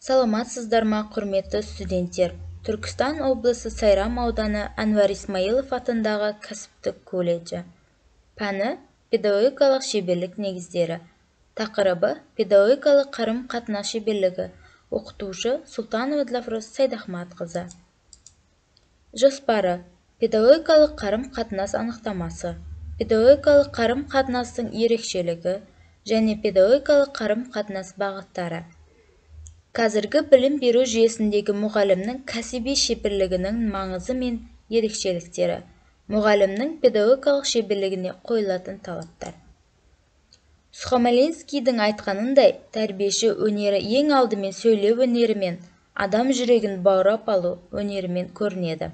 Саламатсыздар ма, құрметті студенттер? Түркістан облысы Сайрам ауданы Әнуар Исмаилов атындағы кәсіптік колледжі. Пәні педагогикалық шеберлік негіздері. Тақырыбы педагогикалық қарым-қатынас шеберлігі. Оқытушы Сұлтанова Ділафрос Сайдахматқызы. Жоспары: педагогикалық қарым-қатынас анықтамасы, педагогикалық қарым-қатынастың ерекшелігі және педагогикалық қарым-қатынас бағыттары. Қазіргі білім беру жүйесіндегі мұғалімнің кәсіби шеберлігінің маңызы мен ерекшеліктері. Мұғалімнің педагогикалық шеберлігіне қойылатын талаптар. Сухомлинскийдің айтқанындай, тәрбиеші өнері ең алдымен сөйлеу өнерімен, адам жүрегін баурап алу өнерімен көрінеді.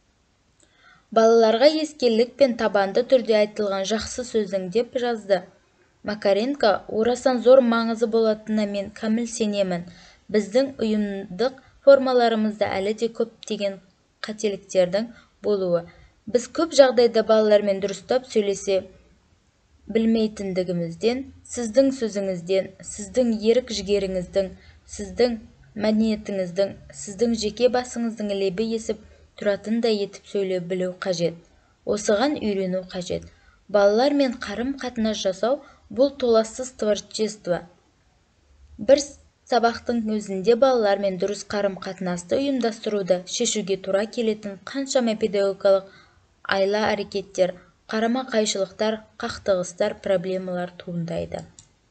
Балаларға ескерлік пен табанды түрде айтылған жақсы сөздің деп жазды Макаренко. Орасан зор маңызы болатынына мен кәміл сенемін. Біздің ұйымдық формаларымызда әлі де көптеген қателіктердің болуы. Біз көп жағдайда балалармен дұрыстап сөйлесе білмейтіндігімізден, сіздің сөзіңізден, сіздің ерік-жігеріңіздің, сіздің мәдениетіңіздің, сіздің жеке басыңыздың лебі есіп тұратындай етіп сөйлей білу қажет. Осыған үйрену қажет. Балалармен қарым-қатынас жасау бұл толассыз творчество. Бір сабақтың өзінде балалармен дұрыс қарым-қатынасты ұйымдастыруды шешуге тура келетін қаншама педагогикалық айла әрекеттер, қарама-қайшылықтар, қақтығыстар, проблемалар туындайды.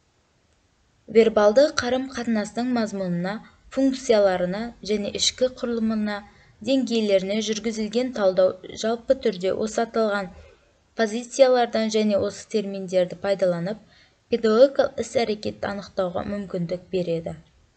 Вербалды қарым-қатынастың мазмұнына, функцияларына және ішкі құрылымына, деңгейлеріне жүргізілген талдау жалпы түрде осы аталған позициялардан және осы терминдерді пайдаланып, педагогикалық іс-әрекетті анықтауға мүмкіндік береді.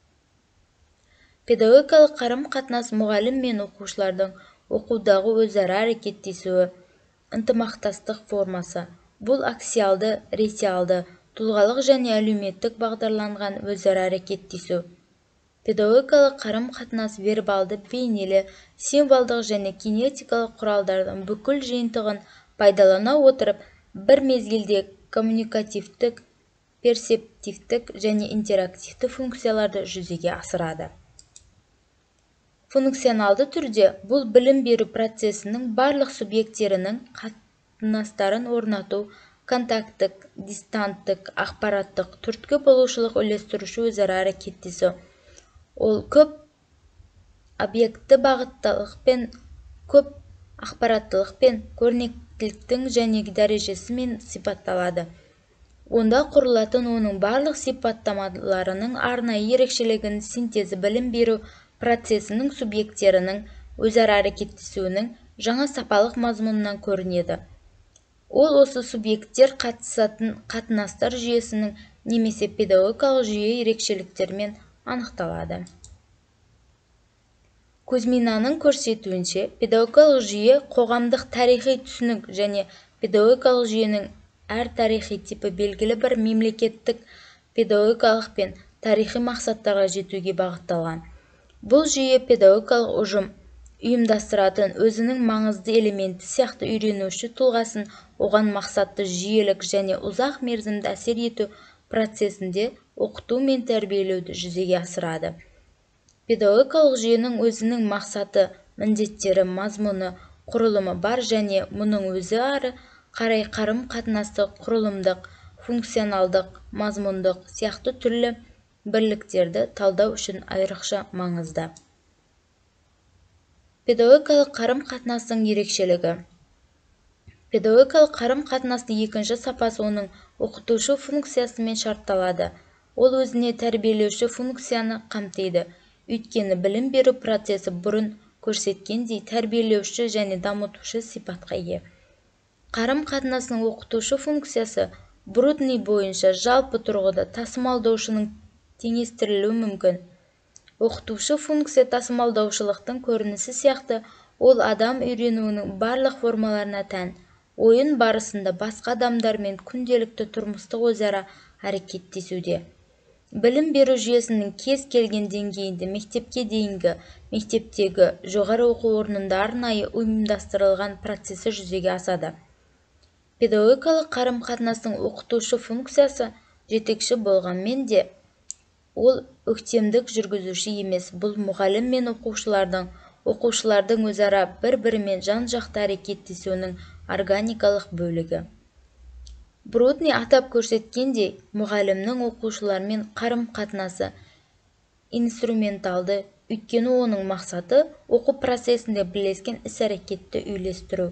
Педагогикалық қарым-қатынас мұғалім мен оқушылардың оқудағы өзара әрекеттесуі, ынтымақтастық формасы. Бұл аксиалды, ретиалды, тұлғалық және әлеуметтік бағдарланған өзара әрекеттесу. Педагогикалық қарым-қатынас вербалды, бейнелі, символдық және кинетикалық құралдардың бүкіл жиынтығын пайдалана отырып, бір мезгілде коммуникативтік, перцептивтік және интерактивті функцияларды жүзеге асырады. Функционалды түрде бұл білім беру процесінің барлық субъекттерінің қатынастарын орнату, контакттық, дистанттық, ақпараттық, түрткі болушылық үйлестіруші өзара әрекеттесу. Ол көп объекті бағыттылықпен, көп ақпараттылықпен, көрнектіліктің және дәрежесімен сипатталады. Онда құрылатын оның барлық сипаттамаларының арнайы ерекшелігінің синтезі білім беру процесінің субъекттерінің өзара әрекеттесуінің жаңа сапалық мазмұнынан көрінеді. Ол осы субъекттер қатысатын қатынастар жүйесінің немесе педагогикалық жүйе ерекшеліктерімен анықталады. Кузьминаның көрсетуінше, педагогикалық жүйе қоғамдық тарихи түсінік және педагогикалық жүйенің әр тарихи типі белгілі бір мемлекеттік педагогикалық пен тарихи мақсаттарға жетуге бағытталған. Бұл жүйе педагогикалық ұжым ұйымдастыратын өзінің маңызды элементі сияқты үйренуші тұлғасын оған мақсатты жүйелік және ұзақ мерзімді әсер ету процесінде оқыту мен тәрбиелеуді жүзеге асырады. Педагогикалық жүйенің өзінің мақсаты, міндеттері, мазмұны, құрылымы бар және мұның өзі ары қарай қарым-қатынастық, құрылымдық, функционалдық, мазмұндық сияқты түрлі бірліктерді талдау үшін айрықша маңызды. Педагогикалық қарым-қатынастың ерекшелігі. Педагогикалық қарым-қатынастың екінші сапасы оның оқытушы функциясымен шартталады. Ол өзіне тәрбиелеуші функцияны қамтиды. Өйткені білім беру процесі бұрын көрсеткендей тәрбиелеуші және дамытушы сипатқа ие. Қарым-қатынастың оқытушы функциясы Брудный бойынша жалпы тұрғыда тасымалдаушының теңестірілуі мүмкін. Оқытушы функция тасымалдаушылықтың көрінісі сияқты, ол адам үйренуінің барлық формаларына тән. Ойын барысында басқа адамдармен күнделікті тұрмыстық өзара әрекеттесуде. Білім беру жүйесінің кез келген деңгейінде мектепке дейінгі, мектептегі, жоғары оқу орнында арнайы ұйымдастырылған процесі жүзеге асады. Педагогикалық қарым-қатынастың оқытушы функциясы жетекші болғанмен де Ол өктемдік жүргізуші емес, бұл мұғалім мен оқушылардың өзара бір-бірімен жан-жақты әрекеттесуінің органикалық бөлігі. Брудный атап көрсеткендей, мұғалімнің оқушылармен қарым-қатынасы инструменталды, өйткені оның мақсаты оқу процесінде бірлескен іс-әрекетті үйлестіру.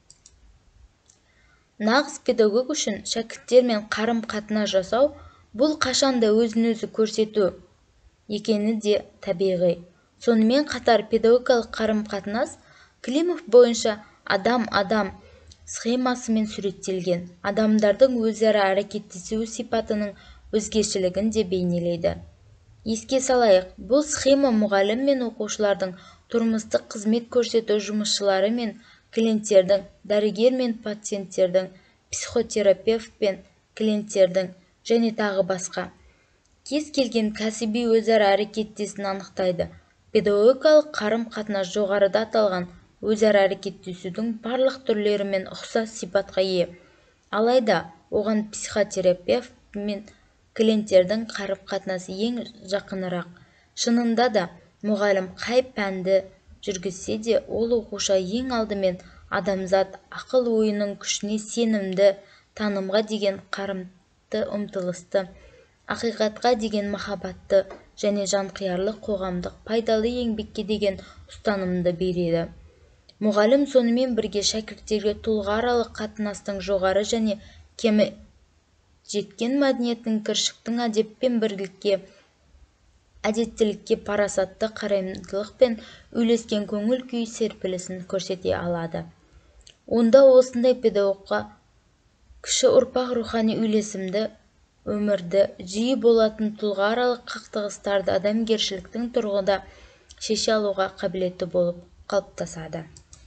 Нағыз педагог үшін шәкірттермен қарым-қатынас жасау бұл қашанда өзін-өзі көрсету екені де табиғи. Сонымен қатар педагогикалық қарым-қатынас Климов бойынша адам-адам схемасымен суреттелген, адамдардың өзара әрекеттесуі сипатының өзгешелігін де бейнелейді. Еске салайық, бұл схема мұғалім мен оқушылардың тұрмыстық қызмет көрсету жұмысшылары мен клиенттердің, дәрігер мен пациенттердің, психотерапевт пен клиенттердің және тағы басқа кез келген кәсіби өзара әрекеттесін анықтайды. Педагогикалық қарым-қатынас жоғарыда аталған өзара әрекеттесудің барлық түрлерімен ұқсас сипатқа ие. Алайда, оған психотерапевт мен клиенттердің қарым-қатынасы ең жақынырақ. Шынында да, мұғалім қай пәнді жүргізсе де, ол оқушы ең алдымен адамзат ақыл-ойының күшіне сенімді, танымға деген қарымды ұмтылысты, ақиқатқа деген махаббатты және жанқиярлы қоғамдық пайдалы еңбекке деген ұстанымды береді. Мұғалім сонымен бірге шәкірттерге тұлғааралық қатынастың жоғары және кемі жеткен мәдениеттің кіршіктің әдеппен бірлікке, әдеттілікке, парасатты қараймдылық пен үйлескен көңіл күй серпілісін көрсете алады. Онда осындай педагогқа кіші ұрпақ рухани үйлесімді өмірді жиі болатын тұлғааралық қақтығыстарды адамгершіліктің тұрғыда шеше алуға қабілетті болып қалыптасады.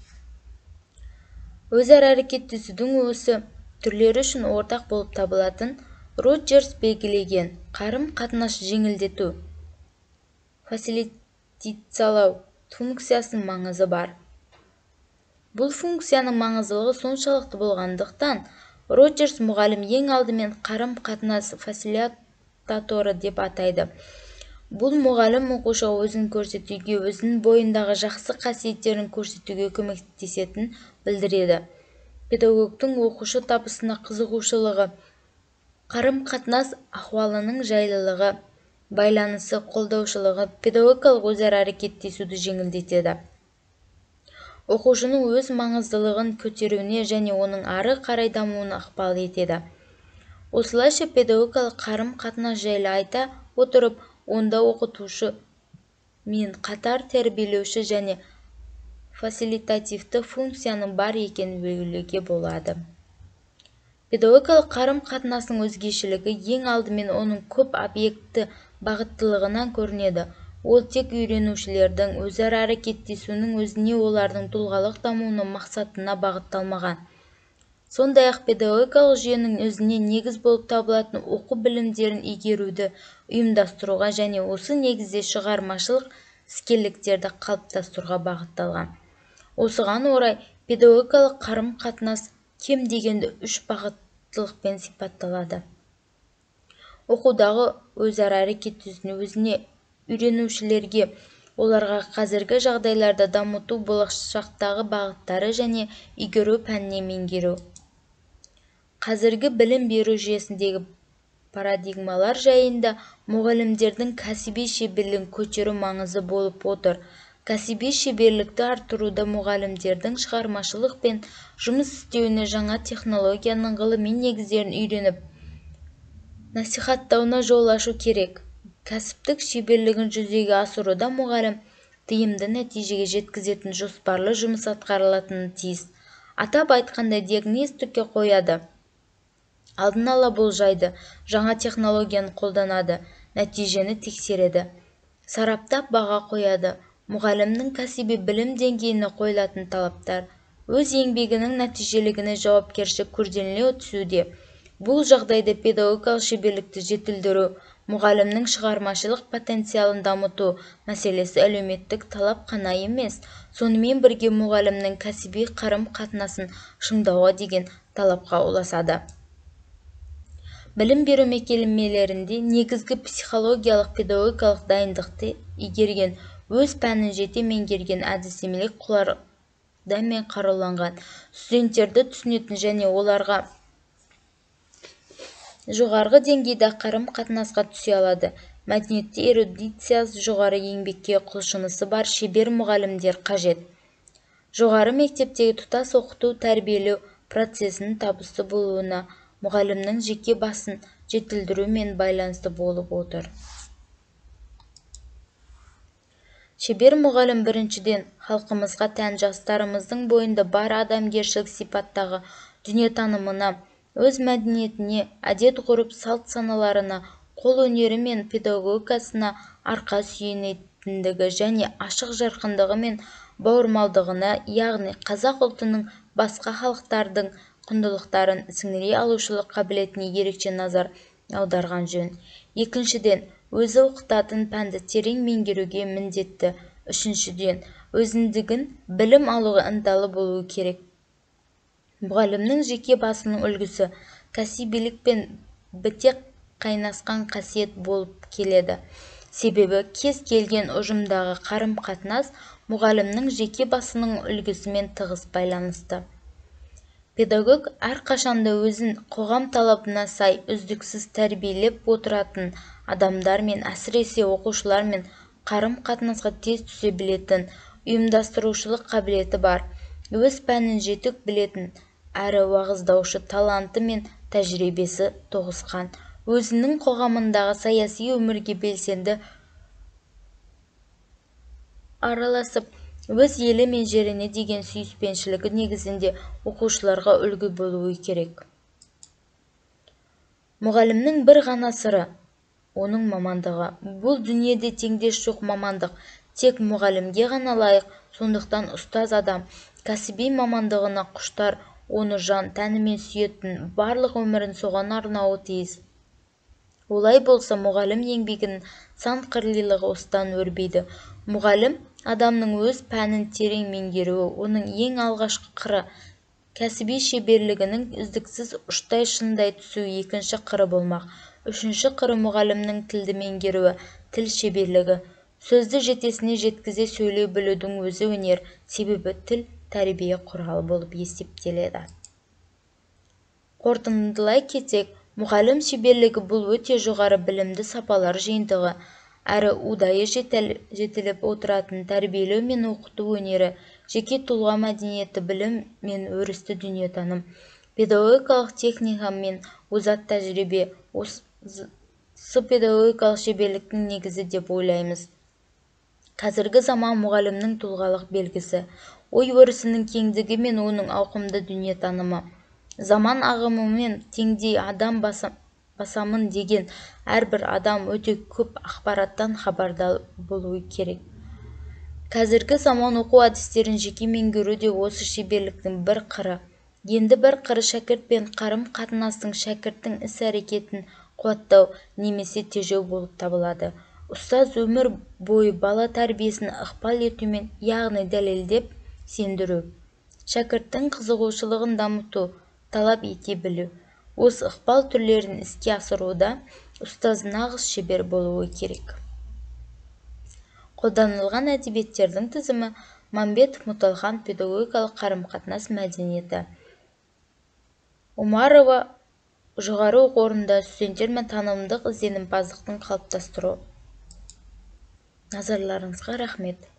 Өзара әрекеттесудің осы түрлері үшін ортақ болып табылатын Роджерс белгілеген қарым-қатынас жеңілдету, фасилитациялау функциясының маңызы бар. Бұл функцияның маңыздылығы соншалықты болғандықтан, Роджерс мұғалім ең алдымен қарым-қатынас фасилитаторы деп атайды. Бұл мұғалім оқушыға өзін көрсетуге, өзінің бойындағы жақсы қасиеттерін көрсетуге көмектесетінін білдіреді. Педагогтың оқушы табысына қызығушылығы, қарым-қатынас ахуалының жайлылығы, байланысы, қолдаушылығы педагогикалық өзара әрекеттесуді жеңілдетеді. Оқушының өз маңыздылығын көтеруіне және оның ары қарай дамуына ықпал етеді. Осылайша педагогикалық қарым-қатынас жайлы айта отырып, онда оқытушы мен қатар тәрбиелеуші және фасилитативті функцияның бар екенін белгілеуге болады. Педагогикалық қарым-қатынасының өзгешелігі ең алдымен оның көп объекті бағыттылығынан көрінеді. Ол тек үйренушілердің өзара әрекеттесуінің өзіне, олардың тұлғалық дамуының мақсатына бағытталмаған. Сондай-ақ педагогикалық жүйенің өзіне негіз болып табылатын оқу білімдерін игеруді ұйымдастыруға және осы негізде шығармашылық іскерліктерді қалыптастыруға бағытталған. Осыған орай педагогикалық қарым-қатынас кем дегенде 3 бағыттылықпен сипатталады. Оқудағы өзара әрекеттесуін өзіне, үйренушілерге, оларға қазіргі жағдайларда дамыту, болашақтағы бағыттары және игеру пәніне меңгеру. Қазіргі білім беру жүйесіндегі парадигмалар жайында мұғалімдердің кәсіби шеберлігін көтеру маңызы болып отыр. Кәсіби шеберлікті арттыруда мұғалімдердің шығармашылық пен жұмыс істеуіне жаңа технологияның ғылыми негіздерін үйреніп, насихаттауына жол ашу керек. Кәсіптік шеберлігін жүзеге асыруда мұғалім тиімді нәтижеге жеткізетін жоспарлы жұмыс атқарылатыны тиіс. Атап айтқанда, диагностика қояды, алдын ала болжайды, жаңа технологияны қолданады, нәтижені тексереді, сараптап баға қояды. Мұғалімнің кәсіби білім деңгейіне қойылатын талаптар өз еңбегінің нәтижелігіне жауапкершілік көрсетіле түсуде. Бұл жағдайда педагогикалық шеберлікті жетілдіру, мұғалімнің шығармашылық потенциалын дамыту мәселесі әлеуметтік талап қана емес, сонымен бірге мұғалімнің кәсіби қарым-қатынасын шыңдауға деген талапқа ұласады. Білім беру мекемелерінде негізгі психологиялық педагогикалық дайындықты игерген, өз пәнін жете меңгерген әдістемелік құралдармен қаруланған студенттерді түсінетін және оларға жоғарғы деңгейде қарым-қатынасқа түсе алады. Мәдениетте эрудициясы жоғары, еңбекке құлшынысы бар шебер мұғалімдер қажет. Жоғары мектептегі тұтас оқыту тәрбиелеу процесінің табысты болуына мұғалімнің жеке басын жетілдірумен байланысты болып отыр. Шебер мұғалім біріншіден халқымызға тән жастарымыздың бойында бар адамгершілік сипаттағы дүниетанымына, өз мәдениетіне, әдет-ғұрып, салт-саналарына, қол өнері мен педагогикасына арқа сүйенетіндігі және ашық жарқындығы мен бауырмалдығына, яғни қазақ ұлтының басқа халықтардың құндылықтарын сіңіре алушылық қабілетіне ерекше назар аударған жөн. Екіншіден, өзі оқытатын пәнді терең меңгеруге міндетті. Үшіншіден, өзіндігін білім алуға ынталы болуы керек. Мұғалімнің жеке басының үлгісі кәсібилік пен біте қайнасқан қасиет болып келеді. Себебі кез келген ұжымдағы қарым-қатынас мұғалімнің жеке басының үлгісімен тығыз байланысты. Педагог әрқашанда өзін қоғам талабына сай үздіксіз тәрбиелеп отыратын адамдармен, әсіресе оқушылармен қарым-қатынасқа тез түсе білетін, ұйымдастырушылық қабілеті бар, өз пәнін жетік білетін, әрі уағыздаушы таланты мен тәжірибесі тоғысқан, өзінің қоғамындағы саяси өмірге белсенді араласып, өз елі мен жеріне деген сүйіспеншілігі негізінде оқушыларға үлгі болуы керек. Мұғалімнің бір ғана сыры – оның мамандығы. Бұл дүниеде теңдес жоқ мамандық, тек мұғалімге ғана лайық. Сондықтан ұстаз адам кәсіби мамандығына құштар, оны жан тәнімен сүйетін, барлық өмірін соған арнауы тиіс. Олай болса, мұғалім еңбегінің сан қырлылығы осыдан өрбиді. Мұғалім адамның өз пәнін терең меңгеруі, оның ең алғашқы қыры. Кәсіби шеберлігінің үздіксіз ұштай шыңдай түсуі екінші қыры болмақ. Үшінші қыры мұғалімнің тілді меңгеруі, тіл шеберлігі. Сөзді жетесіне жеткізе сөйлей білудің өзі өнер, себебі тіл тәрбие құралы болып есептеледі. Қорытындылай кетсек, мұғалім шеберлігі бұл өте жоғары білімді сапалар жиынтығы, әрі ұдайы жетіліп отыратын тәрбиелеу мен оқыту өнері, жеке тұлға мәдениеті, білім мен өрісті дүниетаным, педагогикалық техника мен озат тәжірибе осы педагогикалық шеберліктің негізі деп ойлаймыз. Қазіргі заман мұғалімнің тұлғалық белгісі, ой өрісінің кеңдігі мен оның ауқымды дүниетанымы. Заман ағымымен теңдей адам басамын деген әрбір адам өте көп ақпараттан хабардар болуы керек. Қазіргі заман оқу әдістерін жеке меңгеру де осы шеберліктің бір қыры. Енді бір қыры шәкірт пен қарым-қатынастың, шәкірттің іс-әрекетін қуаттау немесе тежеу болып табылады. Ұстаз өмір бойы бала тәрбиесін ықпал етумен, яғни дәлелдеп сендіру, шәкірттің қызығушылығын дамыту, талап ете білу. Осы ықпал түрлерін іске асыруда ұстаз нағыз шебер болуы керек. Қолданылған әдебиеттердің тізімі: Мамбетов Мұталхан, педагогикалық қарым-қатынас мәдениеті. Омарова, жоғары оқу орнында студенттермен танымдық ізденімпаздықтың қалыптастыру. Назарларыңызға рахмет.